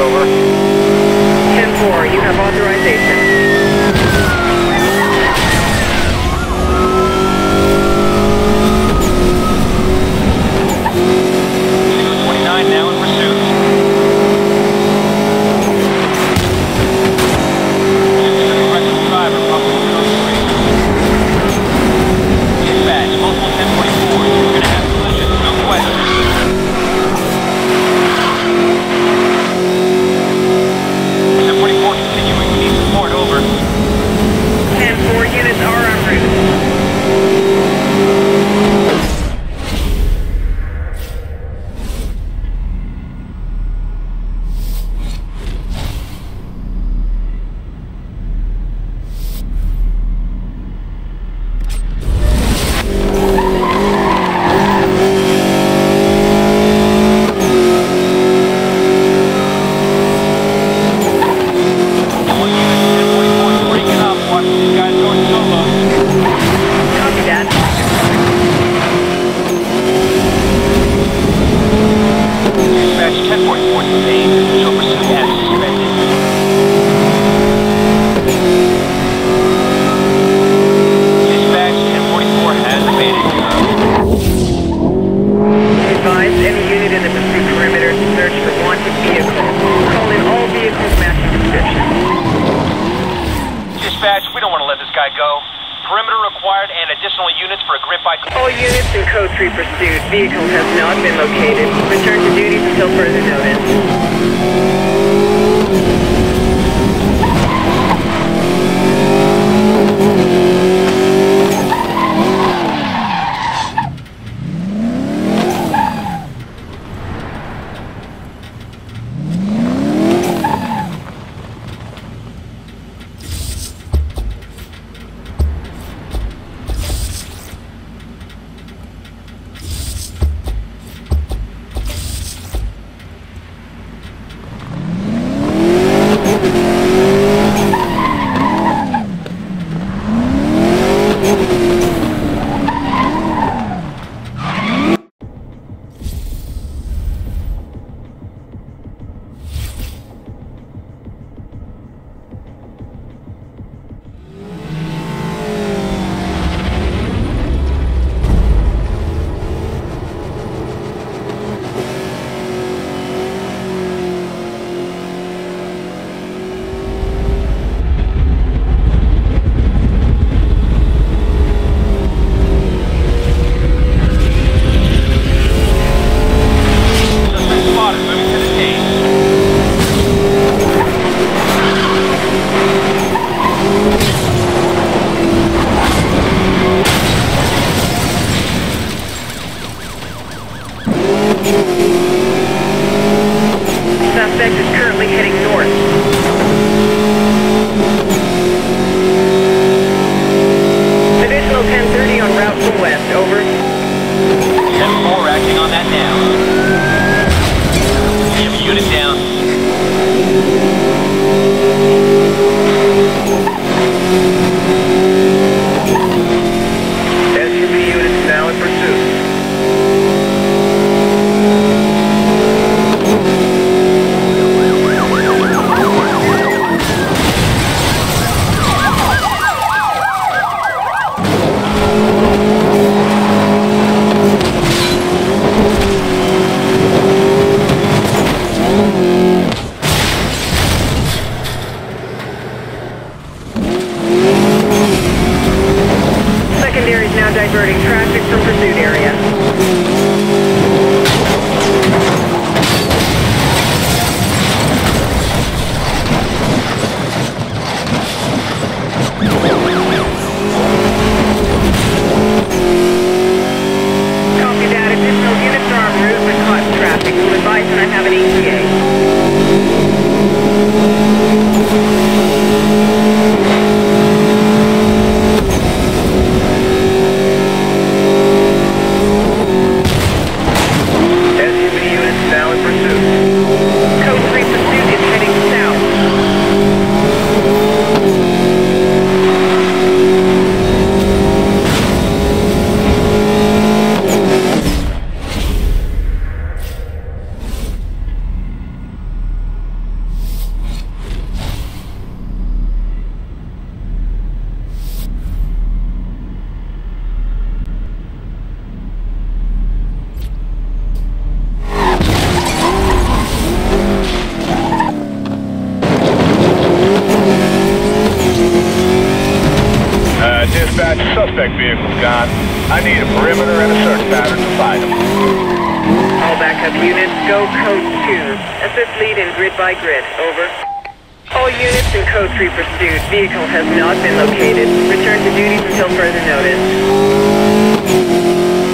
over. 10-4, you have authorization. 29 now in pursuit. Aggressive driver, possible code 3. Dispatch, multiple 1044. We're going to have collision, no question. 1044 continuing, we need support, over. 10-4, units are en route. All units in Code 3 pursuit. Vehicle has not been located. Return to duties until further notice. Suspect is currently heading north. Additional 1030 on route from west, over. 10-4 acting on that now. We have a unit down. SUV units now in pursuit. I need a perimeter and a search pattern to find them. All backup units, go code 2. Assist lead in grid by grid. Over. All units in code 3 pursuit. Vehicle has not been located. Return to duties until further notice.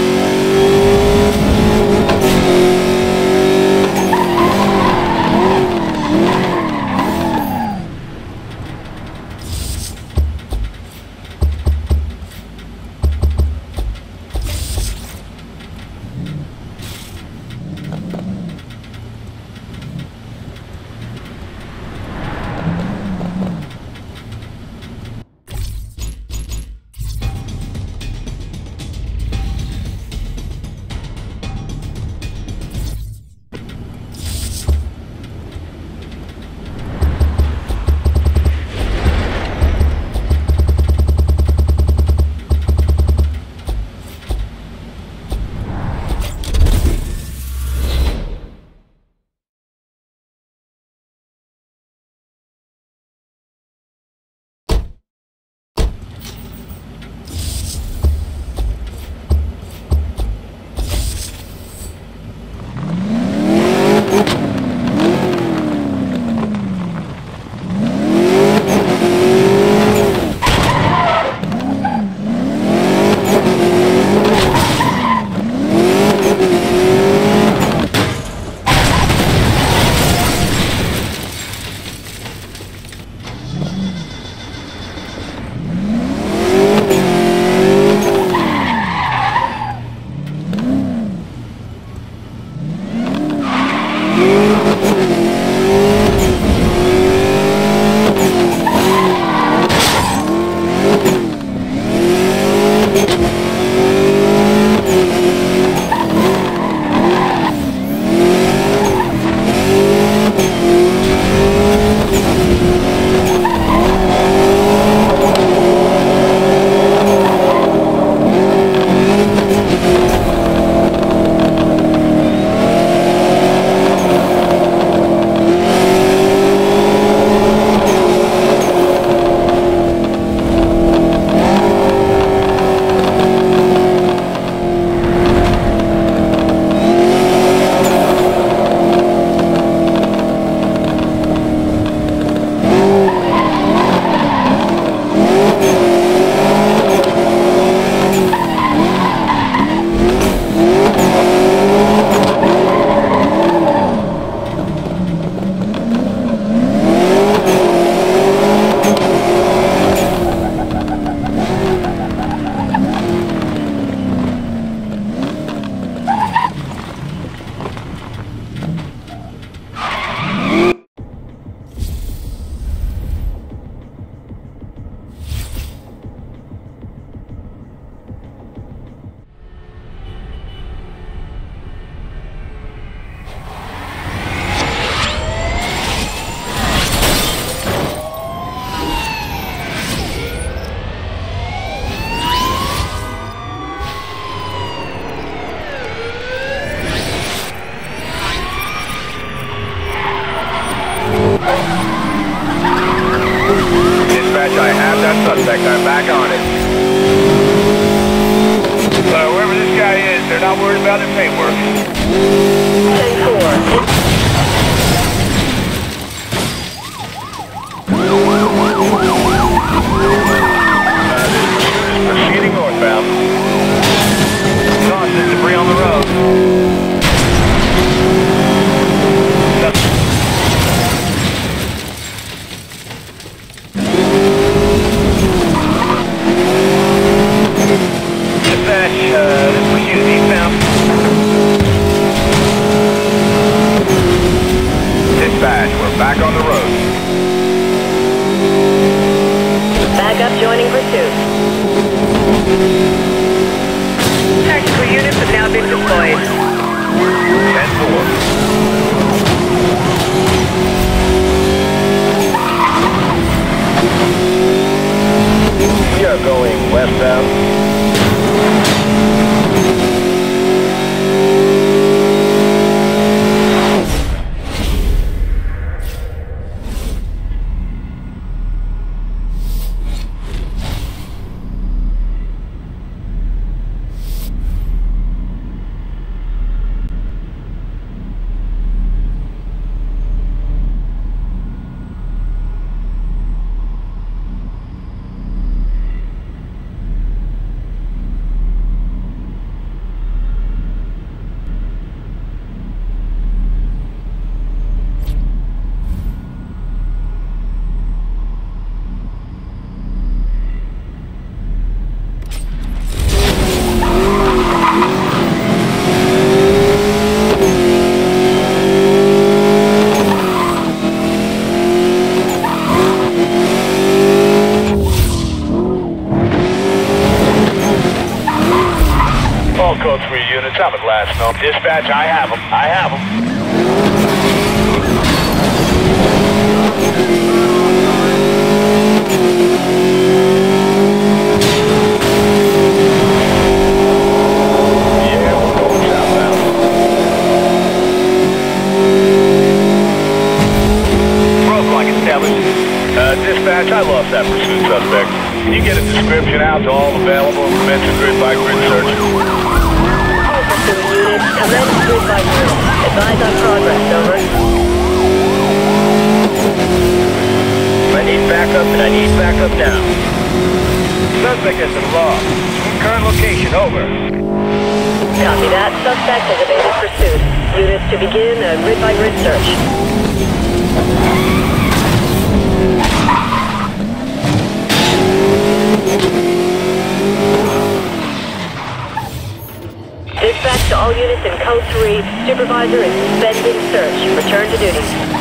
I have that suspect. I'm back on it. Whoever this guy is, they're not worried about his paintwork. 10-4. Proceeding northbound. Caution, debris on the road. Dispatch, this pursuit is eastbound. units. I'm at last known. Dispatch, I have them. I have them. Yeah, we're going southbound. Roadblock established. Dispatch, I lost that pursuit suspect. Can you get a description out to all available and commence a grid-by-grid search? All pursuit units, commence grid by grid. Advise on progress, over. I need backup, and I need backup now. Suspect has been lost. Current location, over. Copy that. Suspect has evaded pursuit. Units to begin a grid by grid search. Dispatch to all units in Code 3. Supervisor is suspending search. Return to duty.